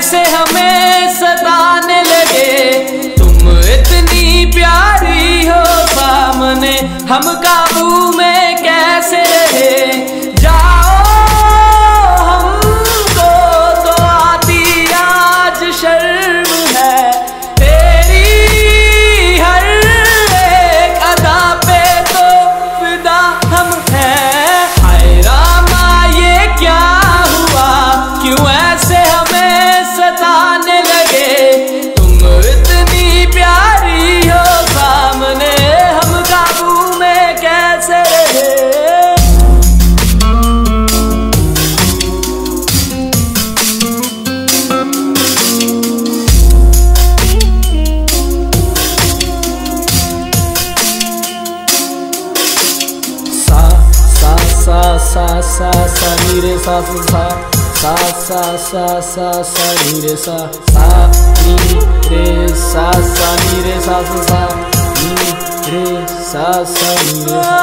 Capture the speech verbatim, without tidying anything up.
ऐसे हमें सताने लगे। तुम इतनी प्यारी हो सामने, हम काबू में कैसे रहे। जाओ हमको तो आती आज शर्म है, तेरी हर एक अदा पे तो फिदा हम हैं। हाय रामा ये क्या हुआ, क्यों ऐसे हमें सताने लगे। तुम इतनी प्यारी हो सामने, हम काबू में कैसे रहे। सा सा सा सा नी रे सा सा सा सा सा सा सा नी रे सा सा नी रे सा सा नी रे सा सा नी रे सा सा नी रे।